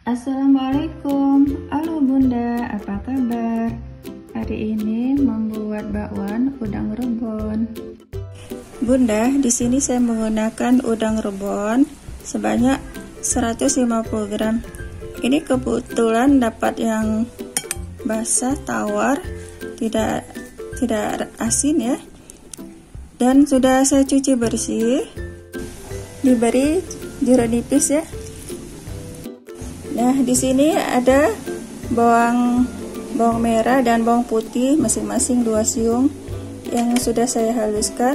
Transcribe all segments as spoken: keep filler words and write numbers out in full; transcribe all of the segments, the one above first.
Assalamualaikum, halo Bunda, apa kabar? Hari ini membuat bakwan udang rebon. Bunda, di sini saya menggunakan udang rebon sebanyak seratus lima puluh gram. Ini kebetulan dapat yang basah, tawar, tidak tidak asin ya. Dan sudah saya cuci bersih. Diberi jeruk nipis ya. Nah, di sini ada bawang bawang merah dan bawang putih masing-masing dua siung yang sudah saya haluskan.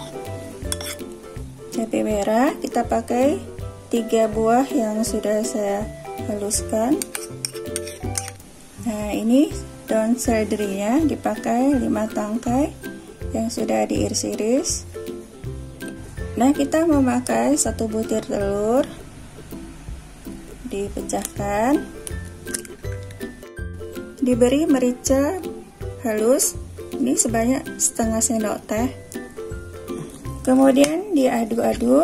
Cabai merah kita pakai tiga buah yang sudah saya haluskan. Nah, ini daun seledrinya dipakai lima tangkai yang sudah diiris-iris. Nah, kita memakai satu butir telur, dipecahkan, diberi merica halus, ini sebanyak setengah sendok teh, kemudian diaduk-aduk,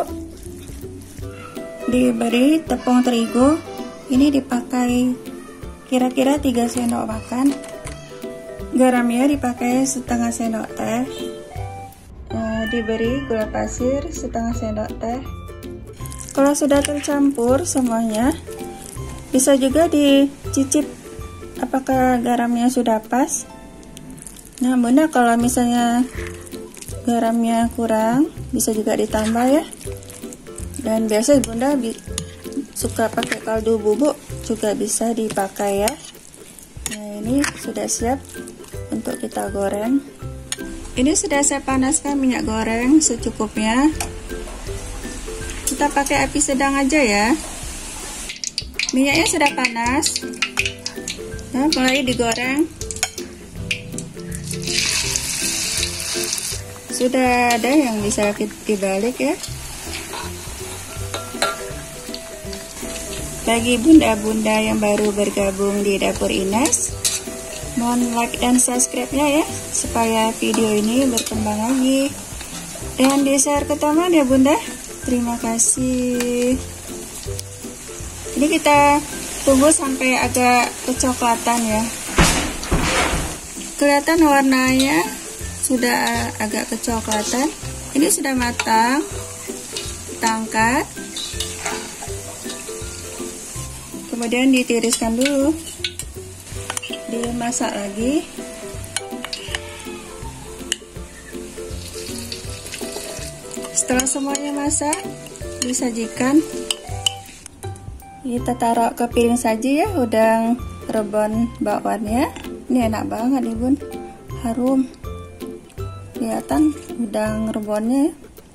diberi tepung terigu, ini dipakai kira-kira tiga sendok makan, garamnya dipakai setengah sendok teh, diberi gula pasir setengah sendok teh. Kalau sudah tercampur semuanya, bisa juga dicicip apakah garamnya sudah pas. Nah, Bunda, kalau misalnya garamnya kurang, bisa juga ditambah ya. Dan biasa Bunda suka pakai kaldu bubuk, juga bisa dipakai ya. Nah, ini sudah siap untuk kita goreng. Ini sudah saya panaskan minyak goreng secukupnya. Kita pakai api sedang aja ya. Minyaknya sudah panas. Nah, mulai digoreng. Sudah ada yang bisa dibalik ya. Bagi bunda-bunda yang baru bergabung di Dapur Ines, mohon like dan subscribe-nya ya, supaya video ini berkembang lagi. Dan di share ke teman ya Bunda. Terima kasih. Ini kita tunggu sampai agak kecoklatan ya. Kelihatan warnanya sudah agak kecoklatan. Ini sudah matang. Kita angkat. Kemudian ditiriskan dulu. Dimasak lagi. Setelah semuanya masak, disajikan. Kita taruh ke piring saji ya udang rebon bakwannya. Ini enak banget nih Bun, harum. Kelihatan udang rebonnya.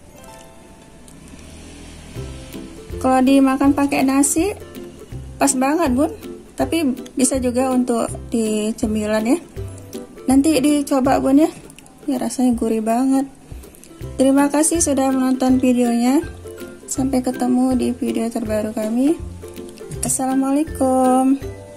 Kalau dimakan pakai nasi, pas banget Bun. Tapi bisa juga untuk di cemilan ya. Nanti dicoba Bun ya. Ya rasanya gurih banget. Terima kasih sudah menonton videonya. Sampai ketemu di video terbaru kami. Assalamualaikum.